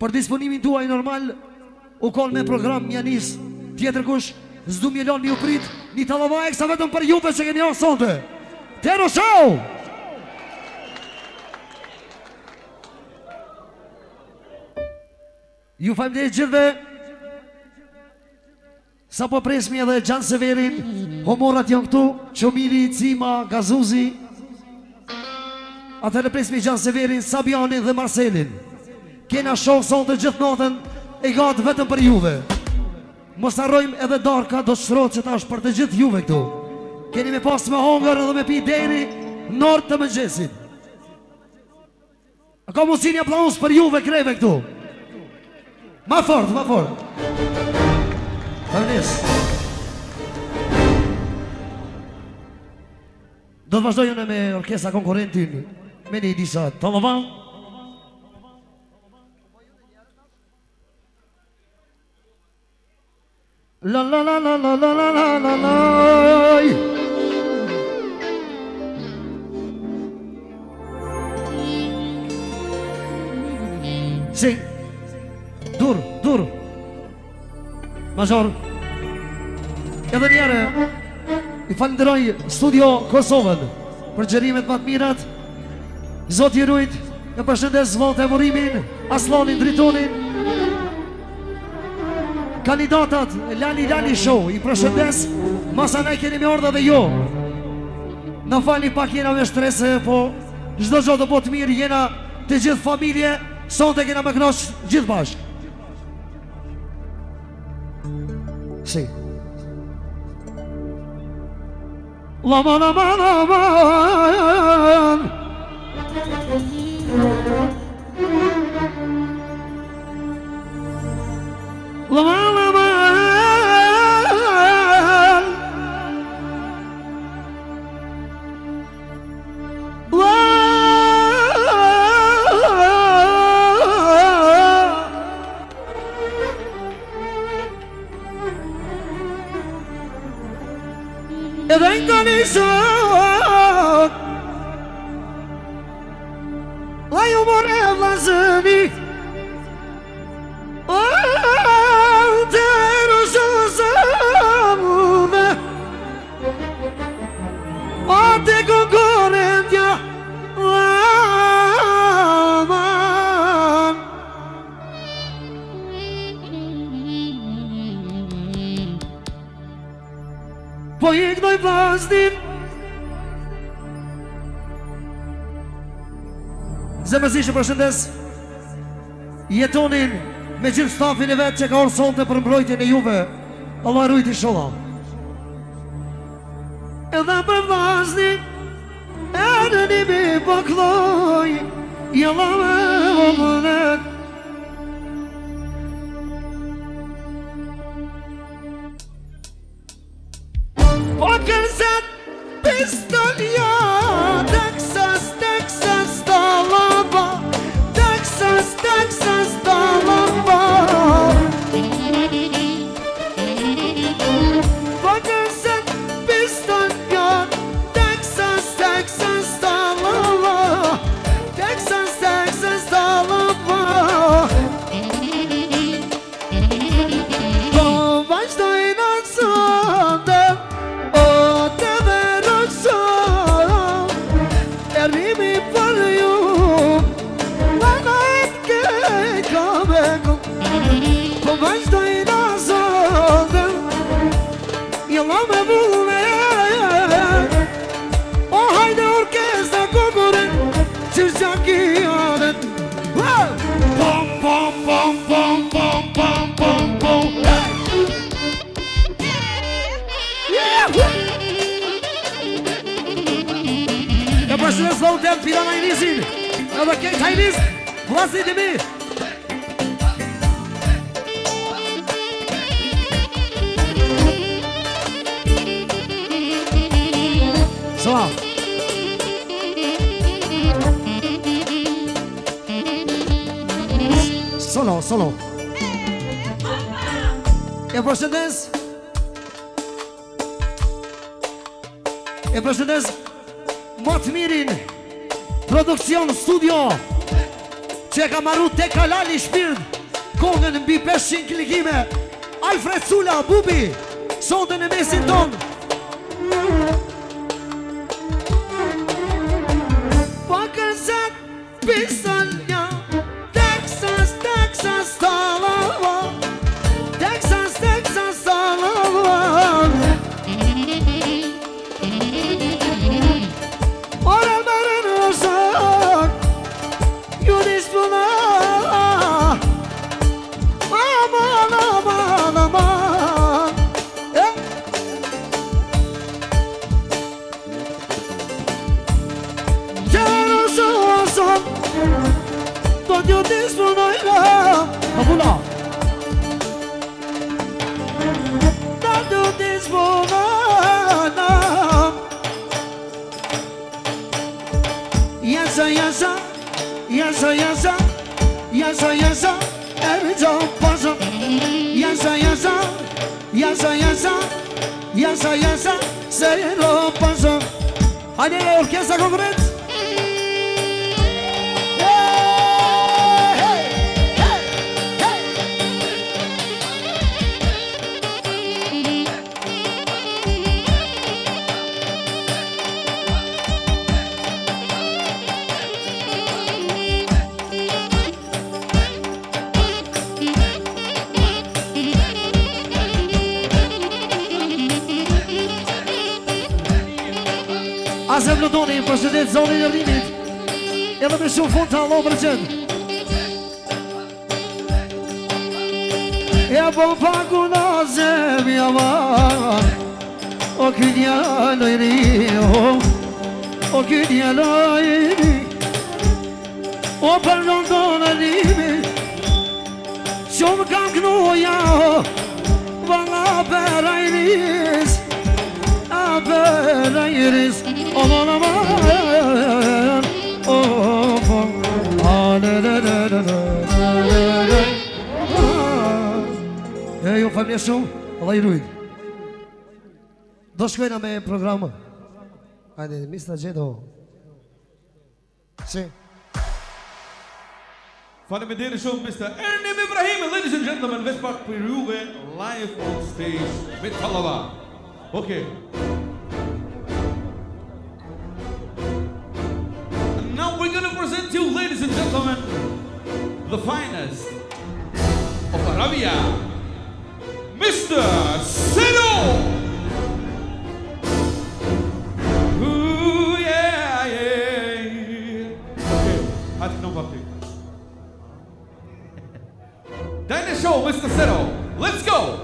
Për disponimin tuaj normal u koll me program mjanis. Tjetër kush s'du mjelon mi u prit. Një tallava eksa vetëm për juve që keni orë sonte. Tero show! Ju faleminderit gjithve. Sa po presmi edhe Gjan Severin, homorat janë këtu, Qomili, Cima, Gazuzi. Atëherë presmi Gjan Severin, Sabianin dhe Marcelin. Kena show sonte gjithë natën e gatë vetëm për juve. Mos harrojmë edhe darka do shtrohet që tash për të gjithë juve këtu. Keni me pas me hongër edhe me pi deri në orë të mëngjesit. A ka mundësi një aplauz për juve kreve këtu? Ma fort, ma fort. Do të vazhdojnë me orkestra konkurentin me një disa Tallava. La la la la la la la la la la. Si, dur, dur. Major. Edhe njëre i falenderoj Studio Kosovën për gjërimet më të mirat. Zoti i rujt, e përshëndes Volte Murimin, Aslanin Dritonin, kandidatat Lali Lali Show, i përshëndes, masa ne keni me ardha dhe jo. Në fali pak jena me shtrese, po çdo gjë do po të mirë, jena të gjithë familje, sonte kena me knosh gjithë bashkë. Si. Laman, laman, laman. Laman, laman. Edhe nga një sot la ju more vlazëni të rëshëzëmume o të konkurentja laman. Po i kënoj vlasnin zemërzisht e përshëndes jetonin me gjithë stafin e vetë që ka orë sonte për mbrojtjen e juve. Allah rujt i sholla. Edhe për vlasnin e në një mi pëkloj jella me vëmënet. Po kërëzat pistolja Texas, Texas, Tallava Texas, Texas, Tallava. Po kërëzat pistolja Texas, Texas, Tallava Texas, Texas, Tallava. Po vazhdojnë atë Përshëndes Volte Filan Ajnisin edhe kejt Ajnis vlasit e mi. Sala Solo, solo. E përshëndes më të mirin produksion studio që e ka marru te Kalali Shpirt kongën mbi 500 klikime. Alfred Sula, Bubi, sonte në mesin tonë. Pakërzat, pistolja, Texas, Texas, talava, Texas, Texas, talava. Ora mërën rësak, ju dispuna. Aman, aman, aman. Tot ju disponojna Abula Tot ju disponojna Yasa, yasa Yasa, yasa Yasa, yasa Every time pasa Yasa, yasa Yasa, yasa Yasa, yasa Se lo pasa Hadi orkestra konkurent Azem Lodoni, përshëndet zonin e rinit edhe me shumë fund të allo për qëtë Ja po paku në zem jaman O ky djalo i ri O ky djalo i ri O për London e limi Shumë kam knuja Vanga për ajris A për ajris Aman aman E ju familje shumë Allah i rujt Do shkojna me programë Hajde, Mr. Gjedo Si Faleminderit shumë Mr. Ernim Ibrahim, ladies and gentlemen, veç pak për juve live on stage me Talava. Okay. And now we're gonna present you, ladies and gentlemen, the finest of Arabia, Mr. Sino. Ooh, yeah, yeah. Okay, had no public. Dine show, Mr. Sino. Let's go.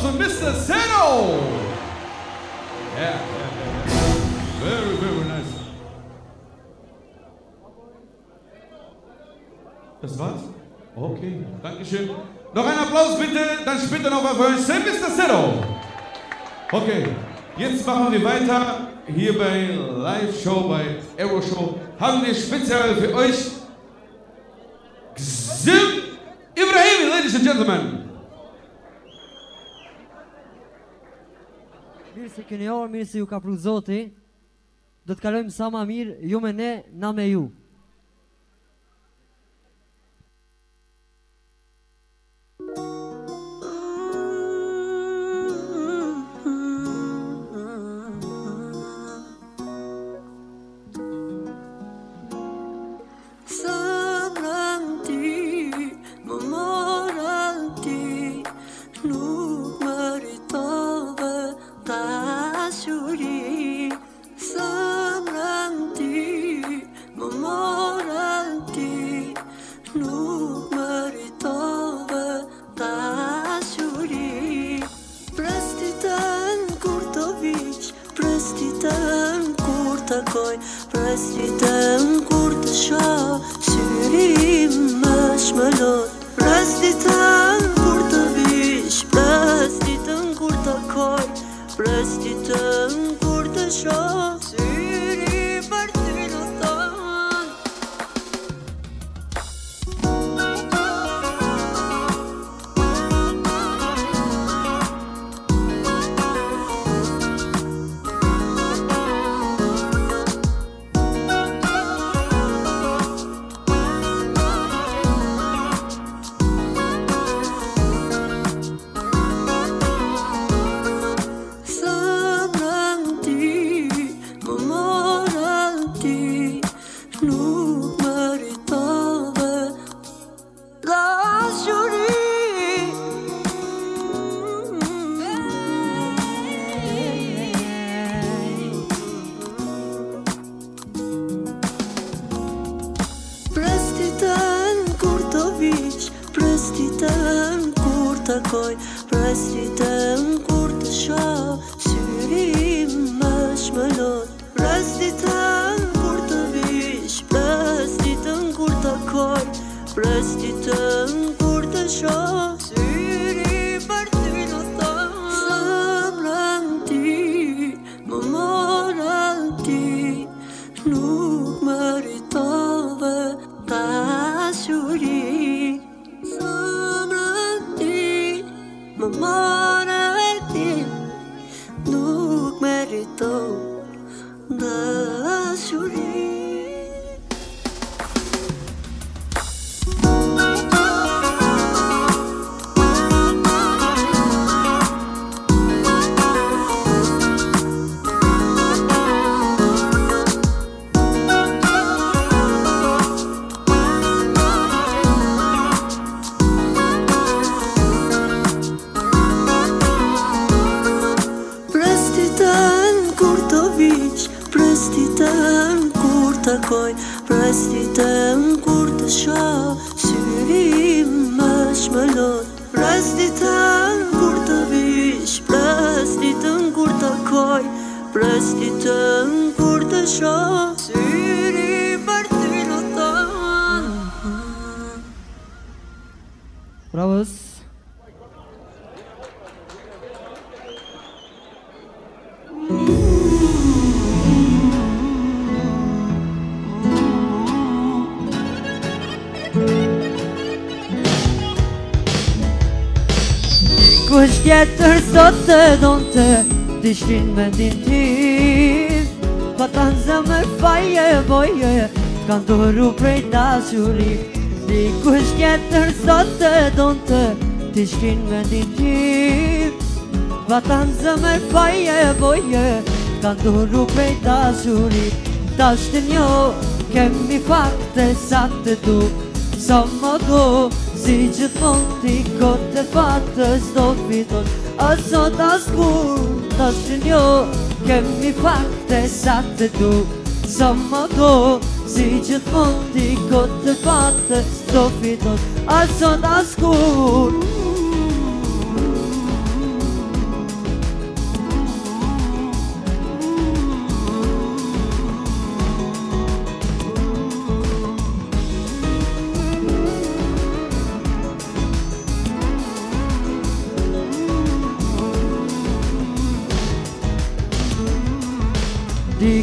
applause for Mr. Zeno. Yeah. Very, very nice. Das war's? Okay, Dankeschön. Noch ein Applaus bitte, dann später noch mal für euch. Mr. Zeno. Okay, jetzt machen wir weiter. Hier bei Live Show, bei Aero Show, haben wir speziell für euch Gzim Ibrahimi, ladies and gentlemen. Mirë se keni orë, mirë se ju ka pru Zoti. Do të kalojmë sa ma mirë, ju me ne, na me ju. Prestitën kur të shoh syrim më shmëllot. Prestitën kur të vish, prestitën kur të koj, prestitën kur të shoh syrim për ty në thonë. Prestitën kur të shoh syrim më shmëllot. Prestitën kur të vish, prestitën kur të koj, prestitën kur të shoh syrim për ty në thonë. Zemrën ti më morën ti, nuk meritove dashuri. Më marrë ti, nuk merito dashuri. Prestitën kur të shoh syrim më shmëllot. Prestitën kur të vish, prestitën kur të koj, prestitën kur të shoh syrim për ty në thonë. Bravos. Kush tjetër sot të donë të dishin mendin tim, pa ta në zemër faje boje, kanë duru prej dashuri. Kush tjetër sot të donë të dishin mendin tim, pa ta në zemër faje boje, kanë duru prej dashuri. Tash të njo, kemi fakte sa të du, sa më do, si gjithmon t'i kote fatës do fiton. A sot as kur, tash që njo, kemi fakte sa të du, sa më do, si gjithmon t'i kote fatës do fiton. A sot as kur,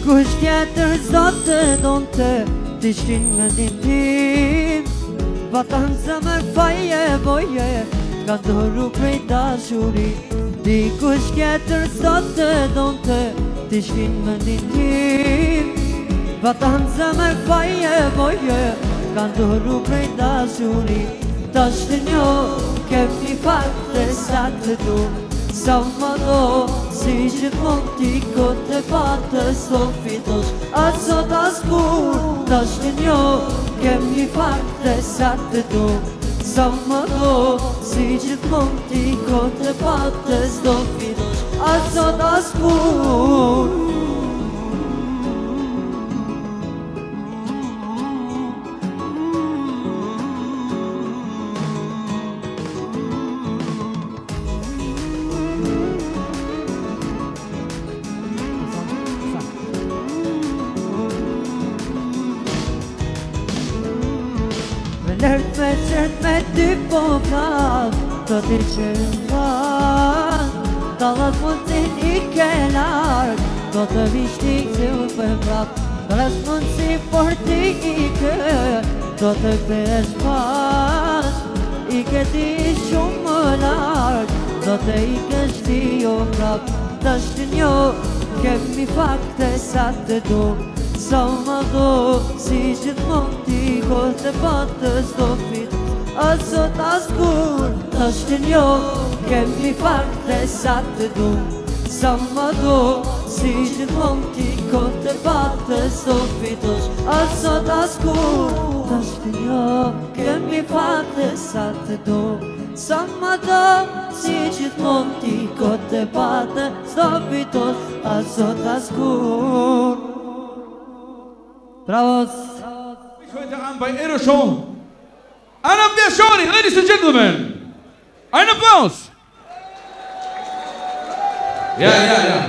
Dikush tjetër s'do të donte t'ishtin me din tim Vatan zemër faje boje Ka ndoru prej dashuri Dikush tjetër s'do të donte t'ishtin me din tim Vatan zemër faje boje Ka ndoru prej dashuri Ta shtë njo kem një fakt dhe sa të du Sa më do si gjithmon ti kote patës do fitosh As sot as kur Ta shtë njo kem një fakt dhe sa të du Sa më do si gjithmon ti kote patës do fitosh As sot as kur Lërt me qërt me dy po prap Do t'i qërën pak Dallat mundin i ke larg Do të vishti që u për prap Dallat mundin por ti i ke Do të kthesh pas I ke ti shumë më larg Do të i kesh ti o prap Ta shtë njo kemi fakte sa të du Sa më do si gjithmon ti kote patës do fit As sot as kur Ta shtë njo kemi fakte sa të du Sa më do si gjithmon ti kote patës do fitosh As sot as kur Ta shtë njo kemi fakte sa të du Sa më do si gjithmon ti kote patës do fitosh As sot as kur Bravos! Heute Abend bei Ero Show. Anna Biashoni, ladies and gentlemen. Ein Applaus! Ja.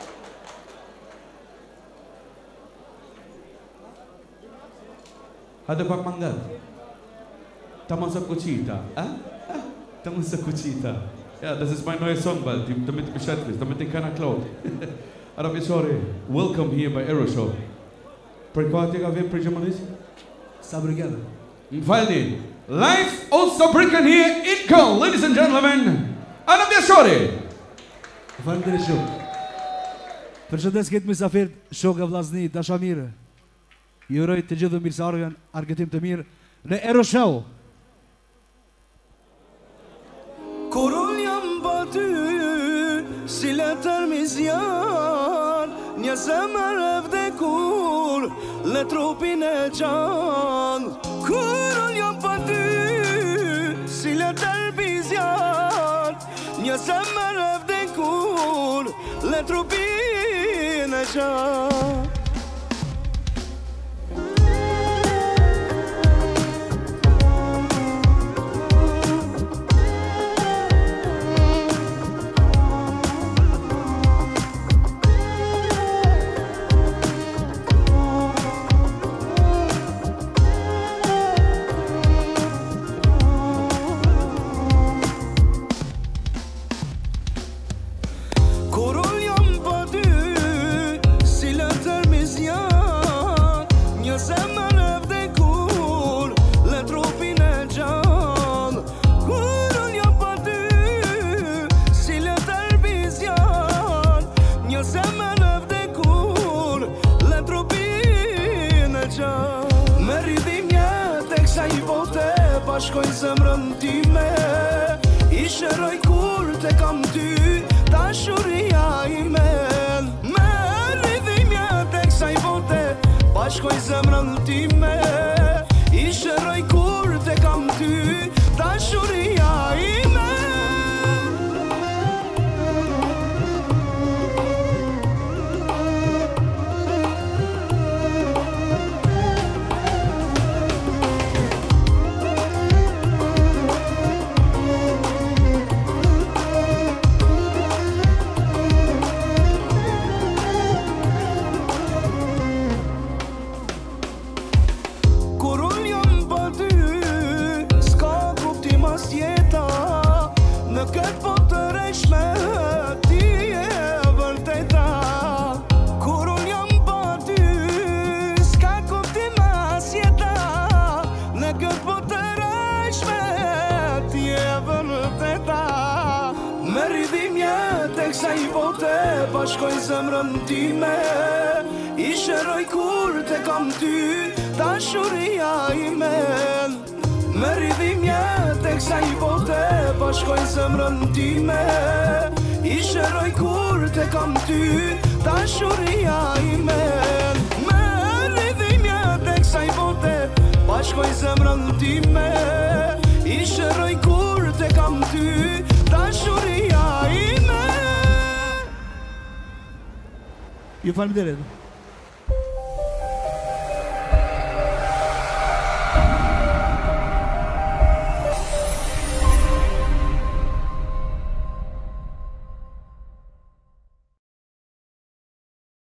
Hada pak mangal. Taman sa Kuchita. Taman sa Kuchita. Ja, das ist mein neues Song bald, damit du Bescheid wisst, damit den keiner klaut. Anna Biashoni, welcome here bei Ero Show. Për ka ti ka vjen për Gjermanisë? Sa brigada. Më falni. Live also breaking here in Köln, ladies and gentlemen. Anna Biashoni. Faleminderit shumë. Përshëndes këtë mysafir, shokë vllazni, dashamirë. Ju uroj të gjithë mirëseardhjen, argëtim të mirë në Ero Show. Kur unë jam pa ty, si letër mizjan, një zemër e vdekur, le trupin e qanë. Kur unë jam pa ty, si letër mizjan, një zemër e vdekur, le trupin e qanë. Shkoj zemrën time, I shëroj kur te kam ty, dashuria ime. Me rridhimja tek saj bote, bashkoj zemrën time, I shëroj kur te kam ty, dashuria ime. kësaj bote bashkoj zemrën time I shëroj kur te kam ty dashuria ime Me ridhimje te kësaj bote bashkoj zemrën time I shëroj kur te kam ty dashuria ime Me ridhimje te kësaj bote bashkoj zemrën time I shëroj kur te kam ty dashuria ime Ju falenderoj.